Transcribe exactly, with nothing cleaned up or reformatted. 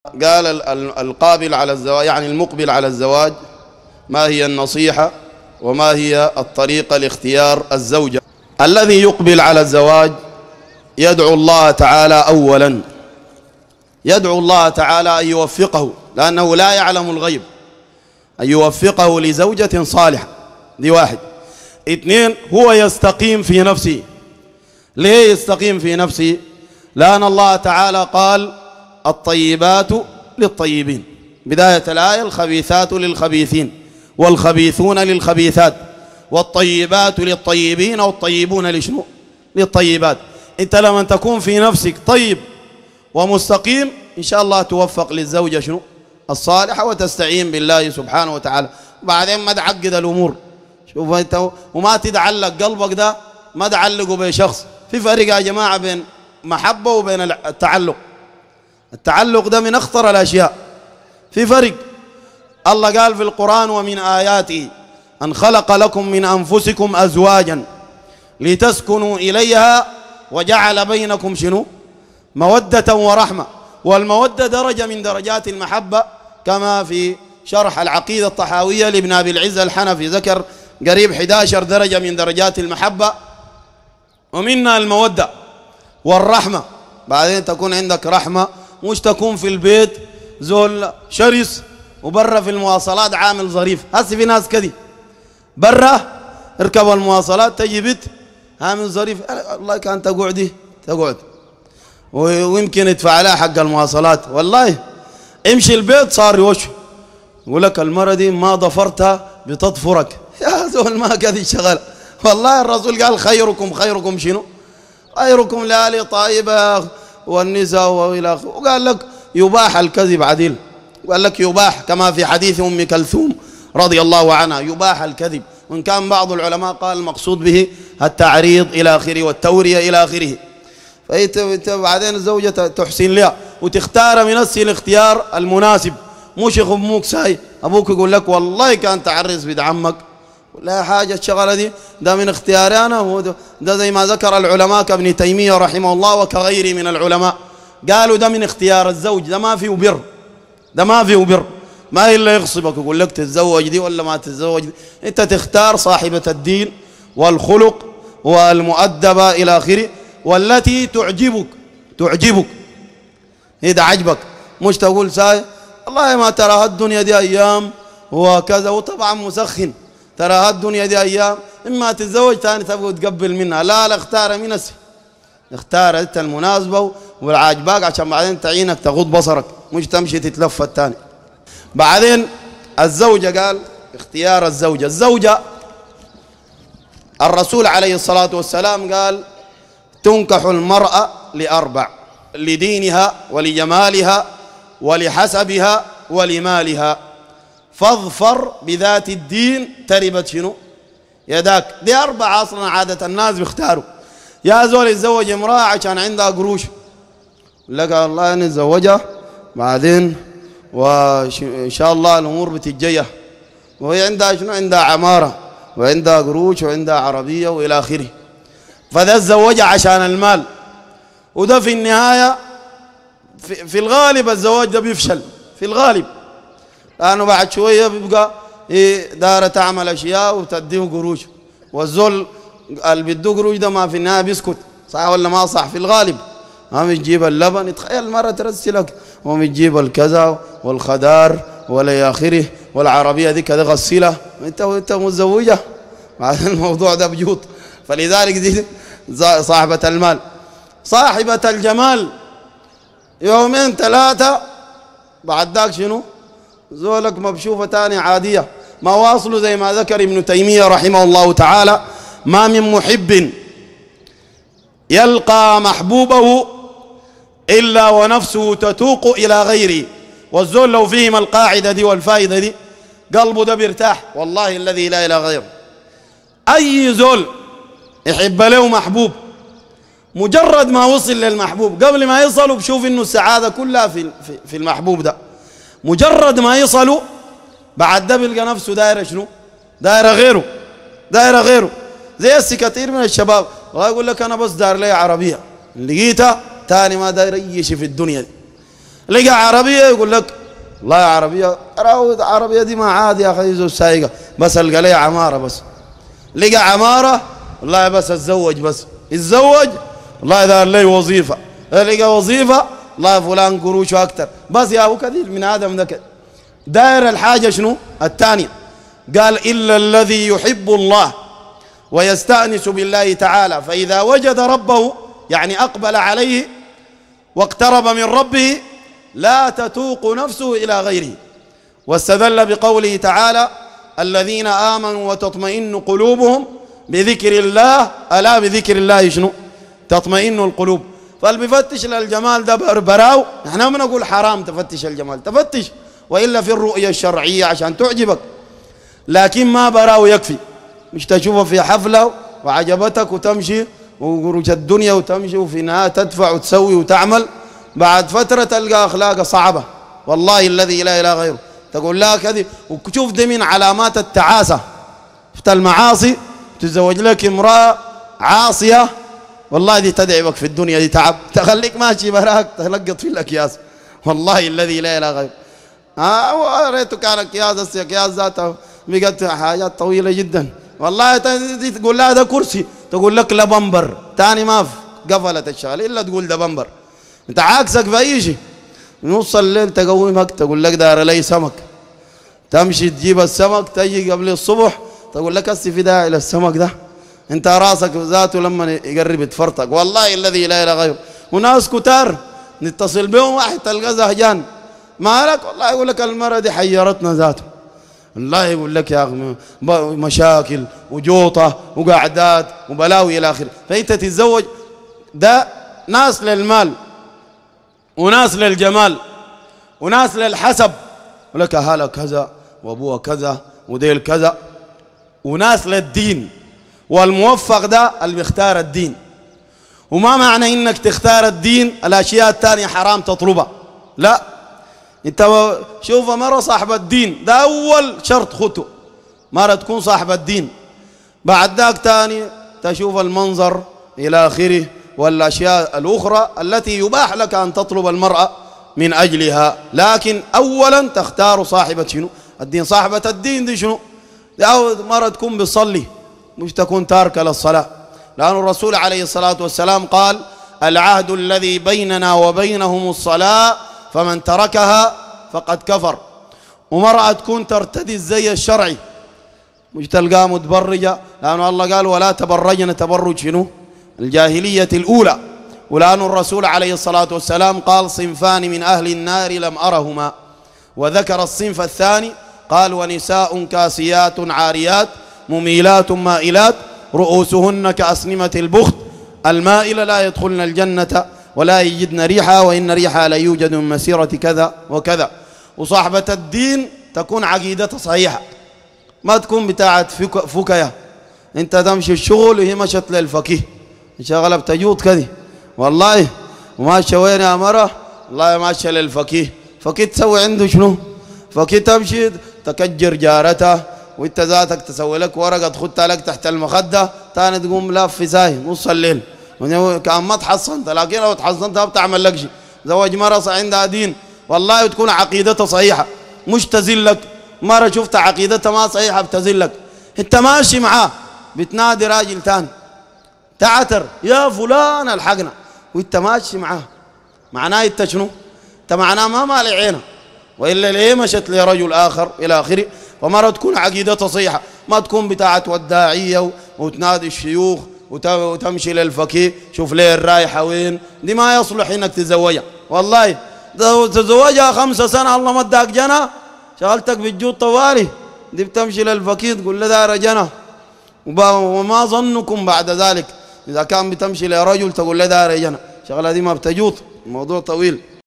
قال القابل على الزواج يعني المقبل على الزواج ما هي النصيحة وما هي الطريقة لاختيار الزوجة؟ الذي يقبل على الزواج يدعو الله تعالى أولا، يدعو الله تعالى أن يوفقه، لأنه لا يعلم الغيب، أن يوفقه لزوجة صالحة. دي واحد. اثنين، هو يستقيم في نفسه. ليه يستقيم في نفسه؟ لأن الله تعالى قال الطيبات للطيبين، بداية الآية الخبيثات للخبيثين والخبيثون للخبيثات والطيبات للطيبين والطيبون لشنو؟ للطيبات. انت لما تكون في نفسك طيب ومستقيم إن شاء الله توفق للزوجة شنو؟ الصالحة، وتستعين بالله سبحانه وتعالى. بعدين ما تعقد الأمور، شوف انت، وما تتعلق قلبك ده ما تعلقه بشخص. في فرق يا جماعة بين محبة وبين التعلق. التعلق ده من أخطر الأشياء. في فرق. الله قال في القرآن ومن آياته أن خلق لكم من أنفسكم أزواجا لتسكنوا إليها وجعل بينكم شنو؟ مودة ورحمة. والمودة درجة من درجات المحبة، كما في شرح العقيدة الطحاوية لابن أبي العز الحنفي ذكر قريب إحدى عشرة درجة من درجات المحبة، ومنها المودة والرحمة. بعدين تكون عندك رحمة، مش تكون في البيت زول شرس وبرا في المواصلات عامل ظريف. هسي في ناس كذي برا اركب المواصلات تجي بيت عامل ظريف، والله كان تقعدي تقعد ويمكن يدفع لها حق المواصلات. والله امشي البيت صار يوشه يقول لك المرة دي ما ضفرتها بتضفرك. يا زول ما كذي شغل. والله الرسول قال خيركم خيركم شنو؟ خيركم لآل طائبة والنساء والى اخره. وقال لك يباح الكذب عديل، وقال لك يباح كما في حديث أم كلثوم رضي الله عنها يباح الكذب، وإن كان بعض العلماء قال المقصود به التعريض إلى آخره والتورية إلى آخره. فأنت بعدين الزوجة تحسن لها وتختار من نفس الاختيار المناسب، مش يخ أمك ساي أبوك يقول لك والله كان تعرس بيد عمك لا حاجة الشغلة دي، ده من اختياري أنا. ده زي ما ذكر العلماء كابن تيمية رحمه الله وكغيره من العلماء، قالوا ده من اختيار الزوج، ده ما فيه بر، ده ما فيه بر، ما إلا يغصبك يقول لك تتزوج دي ولا ما تتزوج دي. أنت تختار صاحبة الدين والخلق والمؤدبة إلى آخره، والتي تعجبك تعجبك إذا عجبك، مش تقول ساي والله ما ترى الدنيا دي أيام وكذا، وطبعا مسخن، ترى الدنيا دي أيام إما تتزوج ثاني تبغى تقبل منها. لا لا، اختار من نفسك، اختار أنت المناسبة والعاجباك عشان بعدين تعينك تغض بصرك، مش تمشي تتلف الثاني. بعدين الزوجة قال اختيار الزوجة. الزوجة الرسول عليه الصلاة والسلام قال تنكح المرأة لأربع: لدينها ولجمالها ولحسبها ولمالها، فاظفر بذات الدين تربت شنو؟ يداك. دي أربعة أصلا عادة الناس بيختاروا. يا زول يتزوج امرأة عشان عندها قروش، لك الله نتزوجها بعدين وإن شاء الله الأمور بتتجيه، وهي عندها شنو؟ عندها عمارة وعندها قروش وعندها عربية وإلى آخره. فده الزوجة عشان المال، وده في النهاية في, في الغالب الزواج ده بيفشل في الغالب، لأنه بعد شوية بيبقى إيه دارة تعمل أشياء وتديه قروش، والزول اللي بده قروش ده ما في النهاية بيسكت. صح ولا ما صح؟ في الغالب ما بتجيب اللبن، تخيل المرة ترسلك وبتجيب الكذا والخدار ولا آخره، والعربية دي كذا غسيلة، أنت وأنت متزوجة بعد الموضوع ده بيوط. فلذلك دي صاحبة المال. صاحبة الجمال يومين ثلاثة بعد ذاك شنو؟ زولك مبشوفة تاني عادية. ما واصلوا زي ما ذكر ابن تيمية رحمه الله تعالى: ما من محب يلقى محبوبه إلا ونفسه تتوق إلى غيره. والزول لو فهم القاعدة دي والفائدة دي قلبه ده بيرتاح، والله الذي لا إله غيره. أي زول يحب له محبوب مجرد ما وصل للمحبوب، قبل ما يصلوا بشوف إنه السعادة كلها في في المحبوب ده. مجرد ما يصلوا بعد ده بيلقى نفسه دايرة شنو؟ دايرة غيره، دايرة غيره. زي هسه كثير من الشباب يقول لك أنا بس داير لي عربية، لقيتها تاني ما داير أي شيء في الدنيا دي. لقى عربية يقول لك والله عربية، عربية دي ما عادي يا أخي زو سايقة، بس ألقى لي عمارة بس. لقى عمارة والله بس اتزوج، بس يتزوج والله دار لي وظيفة، لقى وظيفة والله فلان قروشه أكتر، بس يا أبو كثير من آدم ذاك داير الحاجة شنو؟ الثانية. قال إلا الذي يحب الله ويستأنس بالله تعالى فإذا وجد ربه، يعني أقبل عليه واقترب من ربه، لا تتوق نفسه إلى غيره. واستدل بقوله تعالى الذين آمنوا وتطمئن قلوبهم بذكر الله، ألا بذكر الله شنو؟ تطمئن القلوب. فاللي بيفتش للجمال ده براو، احنا ما نقول حرام تفتش الجمال، تفتش وإلا في الرؤية الشرعية عشان تعجبك، لكن ما براو يكفي. مش تشوفه في حفلة وعجبتك وتمشي وقروش الدنيا وتمشي وفي النهاية تدفع وتسوي وتعمل، بعد فترة تلقى أخلاقها صعبة والله الذي لا إله غيره، تقول لها كذي. وشوف دي من علامات التعاسة، شفت المعاصي، تتزوج لك امرأة عاصية والله دي تدعبك في الدنيا، دي تعب، تخليك ماشي براك تلقط في الأكياس والله الذي لا إله غيره. ها ريته كان أكياس، أكياس ذاته بقت حاجات طويلة جدا والله. تقول لها ده كرسي، تقول لك لا بمبر، تاني ما في قفلت الشغله الا تقول ده بمبر. انت عاكسك في اي شيء، نص الليل تقومك تقول لك دار لي سمك، تمشي تجيب السمك تجي قبل الصبح تقول لك هسه في داعي للسمك ده، انت راسك ذاته لما يقرب يتفرطك والله الذي لا اله غيره. وناس كتار نتصل بهم واحد تلقى زهجان مالك، والله يقول لك المرة دي حيرتنا ذاته، الله يقول لك يا أخي مشاكل وجوطة وقعدات وبلاوي إلى آخره. فأنت تتزوج ده ناس للمال وناس للجمال وناس للحسب، ولك أهلها كذا وأبوها كذا وديل كذا، وناس للدين. والموفق ده اللي بيختار الدين، وما معنى إنك تختار الدين الأشياء الثانية حرام تطلبها، لا. انت شوف مرة صاحب الدين ده أول شرط خطو، مرة تكون صاحب الدين، بعد ذاك تاني تشوف المنظر إلى آخره والأشياء الأخرى التي يباح لك أن تطلب المرأة من أجلها، لكن أولا تختار صاحبة شنو؟ الدين. صاحبة الدين دي شنو؟ دي مرة تكون بتصلي مش تكون تاركة للصلاة، لأن الرسول عليه الصلاة والسلام قال العهد الذي بيننا وبينهم الصلاة فمن تركها فقد كفر. ومرأة تكون ترتدي الزي الشرعي مش تلقاها متبرجة، لأن الله قال ولا تبرجن تبرج شنو؟ الجاهلية الأولى. ولأن الرسول عليه الصلاة والسلام قال صنفان من أهل النار لم أرهما، وذكر الصنف الثاني قال ونساء كاسيات عاريات مميلات مائلات رؤوسهن كأسنمة البخت المائلة لا يدخلن الجنة ولا يجدن ريحها وإن ريحها لا يوجد من مسيرة كذا وكذا. وصاحبة الدين تكون عقيدتها صحيحة، ما تكون بتاعت فكية، انت تمشي الشغل وهي مشت للفقيه شغلة بتجوط كذي والله، وماشية وين يا مرة؟ والله ماشية للفقيه. فقيه تسوي عنده شنو؟ فقيه تمشي تكجر جارتها وانت ذاتك تسوي لك ورقة تخدها لك تحت المخدة، تاني تقوم لاف في ساي نص الليل كان ما تحصنت، لكن لو تحصنتها بتعمل لك شيء. زواج مرة عندها دين والله وتكون عقيدتها صحيحة مش تزلك. مرة شفت عقيدتها ما صحيحة بتزلك، انت ماشي معاه بتنادي راجل تاني تعتر يا فلان الحقنا وانت ماشي معاه، معناه انت شنو؟ انت معناه ما مالي عينه، والا ليه مشت لرجل اخر الى اخره. فمرة تكون عقيدتها صحيحة، ما تكون بتاعت وداعية وتنادي الشيوخ وتمشي للفقيه شوف ليه الرايحة وين، دي ما يصلح انك تتزوجها والله. تتزوجها خمسة سنة الله ما اداك جنة شغلتك بالجود طوالي، دي بتمشي للفقيه تقول له دار جنة. وما ظنكم بعد ذلك إذا كان بتمشي لرجل تقول له دار جنة، شغلة دي ما بتجوط، الموضوع طويل.